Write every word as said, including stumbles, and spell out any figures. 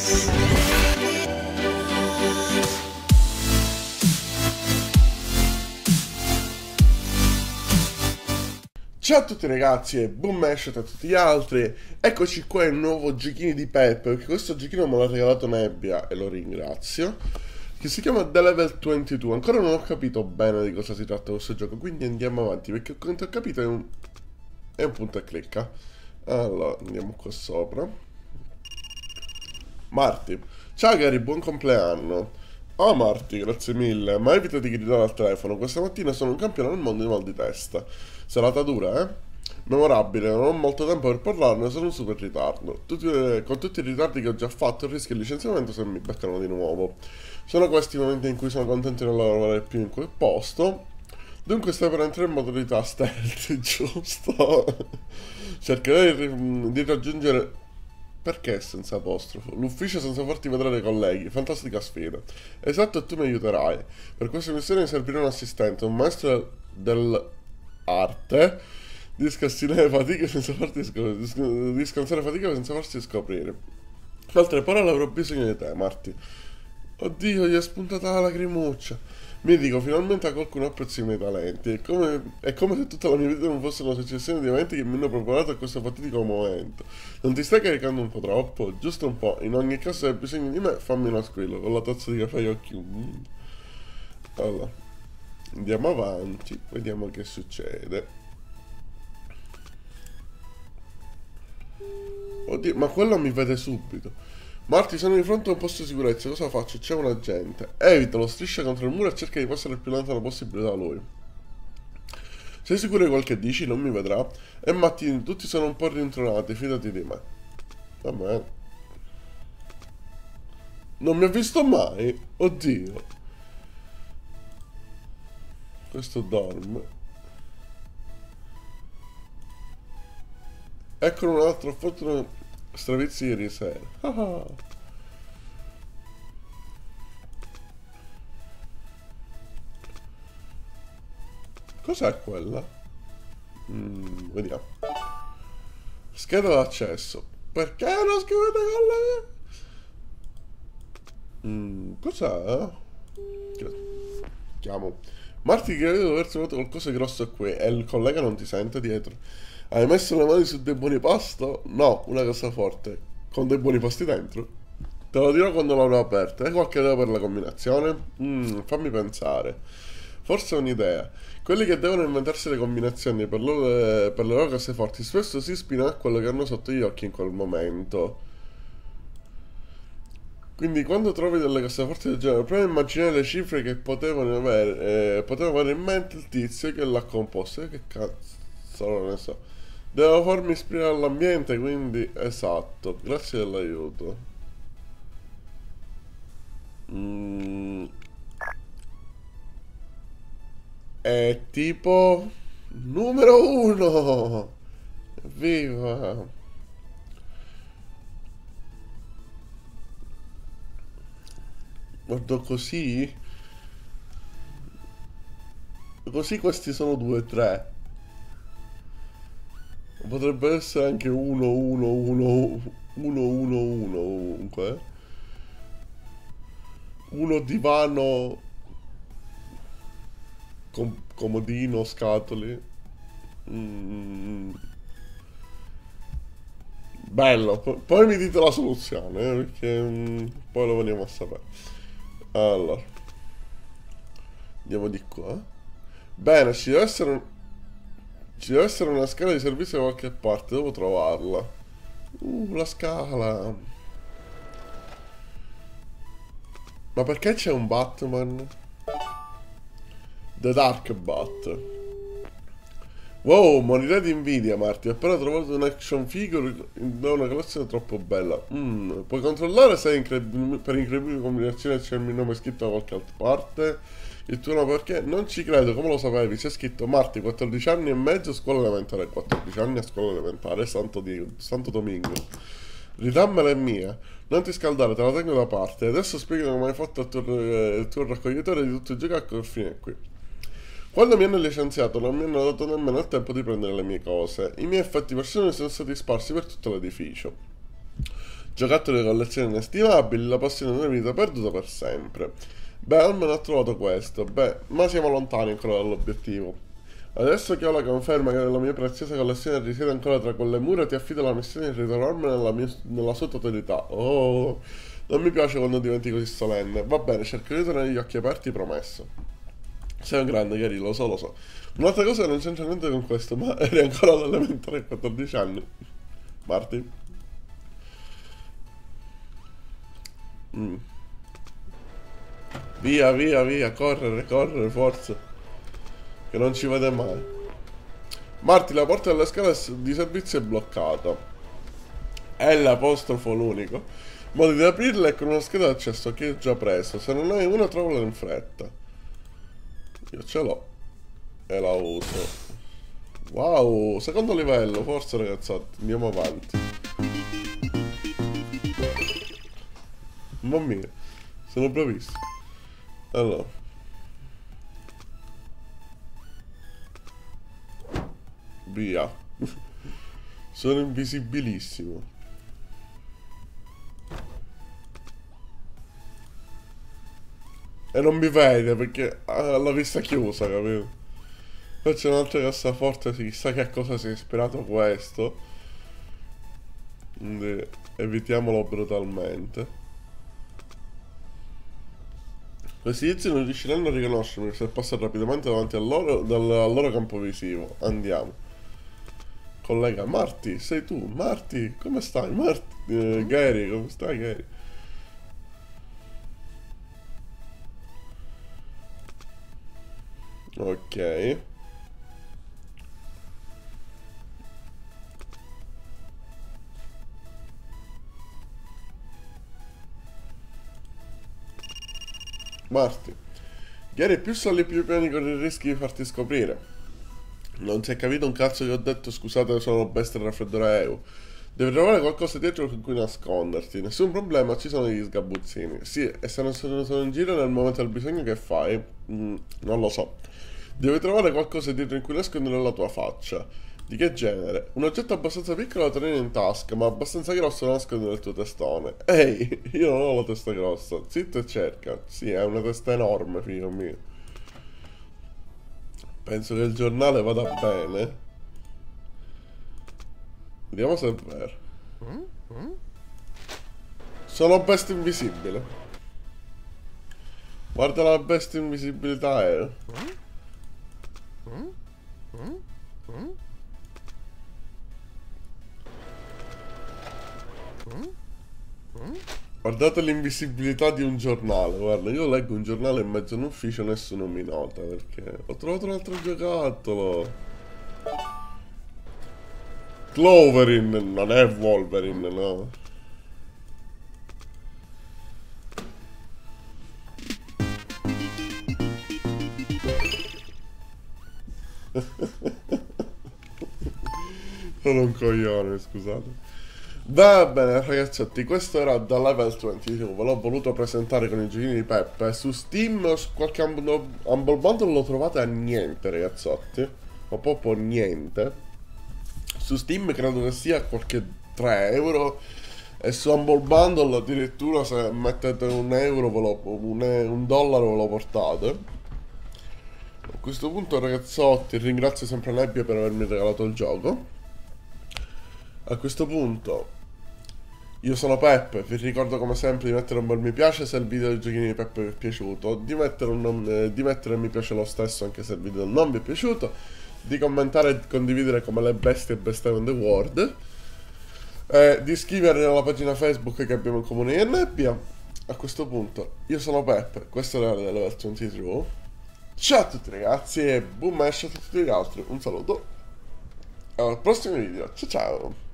Ciao a tutti ragazzi e buon match a tutti gli altri. Eccoci qua il nuovo giochino di Peppe, perché questo giochino me l'ha regalato Nebbia e lo ringrazio, che si chiama The Level ventidue. Ancora non ho capito bene di cosa si tratta questo gioco, quindi andiamo avanti, perché quanto ho capito è un, è un punta e clicca. Allora andiamo qua sopra. Marti, ciao cari, buon compleanno. Oh Marti, grazie mille, ma evita di gridare al telefono, questa mattina sono un campione del mondo di mal di testa. Serata dura, eh? Memorabile, non ho molto tempo per parlarne, sono in super ritardo. Tutti, eh, con tutti i ritardi che ho già fatto, rischio il licenziamento se mi beccano di nuovo. Sono questi i momenti in cui sono contento di non lavorare più in quel posto. Dunque stai per entrare in modalità stealth, giusto? Cercherai di, di raggiungere... Perché senza apostrofo? L'ufficio senza farti vedere dai colleghi, fantastica sfida. Esatto, e tu mi aiuterai. Per questa missione mi servirà un assistente, un maestro dell'arte di scassare fatica senza farti scoprire. Di scansare fatica senza farsi scoprire. In altre parole avrò bisogno di te, Marti. Oddio, gli è spuntata la lacrimuccia. Mi dico, finalmente qualcuno apprezza i miei talenti. È come, è come se tutta la mia vita non fosse una successione di eventi che mi hanno preparato a questo fatidico momento. Non ti stai caricando un po' troppo? Giusto un po'. In ogni caso, se hai bisogno di me, fammi una squillo con la tazza di caffè e occhi. Mm. Allora, andiamo avanti, vediamo che succede. Oddio, ma quello mi vede subito. Marti, sono di fronte a un posto di sicurezza, cosa faccio? C'è un agente. Evitalo, striscia contro il muro e cerca di passare il più lontano possibile da lui. Sei sicuro di quel che dici? Non mi vedrà? E Marti, tutti sono un po' rintronati, fidati di me. Va bene. Non mi ha visto mai? Oddio. Questo dorme. Eccolo un altro fortunato stravizi ieri sera. Ah. Cos'è quella? Mm, vediamo. Scheda d'accesso. Perché non scrivete con la mia? Mm, cos'è? Chiamo. Marti, credo di aver trovato qualcosa di grosso qui e il collega non ti sente dietro. Hai messo le mani su dei buoni pasto? No, una cassaforte. Con dei buoni pasti dentro? Te lo dirò quando l'avrò aperta. Hai qualche idea per la combinazione? Mm, fammi pensare. Forse ho un'idea. Quelli che devono inventarsi le combinazioni per, loro, per le loro casseforti spesso si ispirano a quello che hanno sotto gli occhi in quel momento. Quindi quando trovi delle casseforti del genere, prova a immaginare le cifre che potevano avere, eh, poteva avere in mente il tizio che l'ha composto. E che cazzo non ne so. Devo farmi ispirare all'ambiente, quindi esatto. Grazie dell'aiuto. Mm. È tipo numero uno. Viva. Guardo così. Così questi sono due, tre. Potrebbe essere anche uno, uno, uno, uno, uno, uno, comunque. Uno divano, com comodino, scatole. Mm. Bello, P poi mi dite la soluzione, eh, perché mm, poi lo veniamo a sapere. Allora, andiamo di qua. Bene, ci deve essere un... Ci deve essere una scala di servizio da qualche parte, devo trovarla. Uh, la scala. Ma perché c'è un Batman? The Dark Bat. Wow, morirei di invidia, Marti. Ho appena trovato un action figure da una collezione troppo bella. Mm, puoi controllare se incre per incredibili combinazioni c'è il mio nome scritto da qualche altra parte? Il tuo nome perché? Non ci credo, come lo sapevi? C'è scritto Marti, quattordici anni e mezzo, scuola elementare. quattordici anni a scuola elementare, Santo, Dio, Santo Domingo. Ridammela è mia. Non ti scaldare, te la tengo da parte. Adesso spiegami come hai fatto il tuo, eh, il tuo raccoglitore di tutto il giocattolo e fine qui. Quando mi hanno licenziato non mi hanno dato nemmeno il tempo di prendere le mie cose. I miei effetti personali sono stati sparsi per tutto l'edificio. Giocattoli di collezione inestimabili, la passione della vita perduta per sempre. Beh, almeno ho trovato questo. Beh, ma siamo lontani ancora dall'obiettivo. Adesso che ho la conferma che la mia preziosa collezione risiede ancora tra quelle mura, ti affido la missione di ritrovarmi nella, mia- nella sua totalità. Oh, non mi piace quando diventi così solenne. Va bene, cercherò di tenere gli occhi aperti, promesso. Sei un grande, Gary, lo so, lo so. Un'altra cosa che non c'entra niente con questo, ma eri ancora all'elementare a quattordici anni. Marti? Mm. Via, via, via, correre, correre, forza. Che non ci vede mai. Marti, la porta delle scale di servizio è bloccata. È l'apostrofo l'unico. Modi di aprirla è con una scheda d'accesso che hai già preso. Se non hai una, trovala in fretta. Io ce l'ho. E la uso. Wow, secondo livello, forza ragazzotti, andiamo avanti. Mamma mia, sono bravissimo. Allora. Via. Sono invisibilissimo. E non mi vede perché ha la vista chiusa, capito? Poi c'è un'altra cassaforte, chissà che a cosa si è ispirato questo. Quindi evitiamolo brutalmente. Questi tizi non riusciranno a riconoscermi se passo rapidamente davanti al loro, dal, al loro campo visivo. Andiamo. Collega, Marti, sei tu? Marti, come stai? Marti, eh, Gary, come stai, Gary? Ok. Marti. Gary, più sali più piani con i rischi di farti scoprire. Non si è capito un cazzo che ho detto, scusate, sono bestia del raffreddore E U. Devi trovare qualcosa dietro con cui nasconderti. Nessun problema, ci sono gli sgabuzzini. Sì, e se non sono, sono in giro nel momento del bisogno, che fai? Mm, non lo so. Devi trovare qualcosa dietro in cui nascondere la tua faccia. Di che genere? Un oggetto abbastanza piccolo da tenere in tasca, ma abbastanza grosso da nascondere nel tuo testone. Ehi, io non ho la testa grossa. Zitto e cerca. Sì, è una testa enorme, figlio mio. Penso che il giornale vada bene. Vediamo se è vero. Sono bestia invisibile. Guarda la bestia invisibilità, eh. Guardate l'invisibilità di un giornale. Guarda, io leggo un giornale in mezzo a un ufficio e nessuno mi nota perché ho trovato un altro giocattolo. Cloverin, non è Wolverine, no. Sono un coglione, scusate. Va bene ragazzotti, questo era da Level ventidue, ve l'ho voluto presentare con i giochini di Peppe. Su Steam o su qualche Humble Humble Bundle lo trovate a niente ragazzotti, ma proprio niente. Su Steam credo che sia qualche tre euro e su Humble Bundle addirittura se mettete un euro, ve lo, un, un dollaro ve lo portate. A questo punto ragazzotti ringrazio sempre Nebbia per avermi regalato il gioco. A questo punto io sono Peppe, vi ricordo come sempre di mettere un bel mi piace se il video dei giochini di Peppe vi è piaciuto, di mettere un non- eh, di mettere mi piace lo stesso anche se il video non vi è piaciuto, di commentare e condividere come le bestie best in the world, eh, di iscrivervi alla pagina Facebook che abbiamo in comune io e Nebbia. A questo punto io sono Peppe, questo era Level ventidue. Ciao a tutti ragazzi e boom a tutti gli altri, un saluto. Al prossimo video, ciao ciao!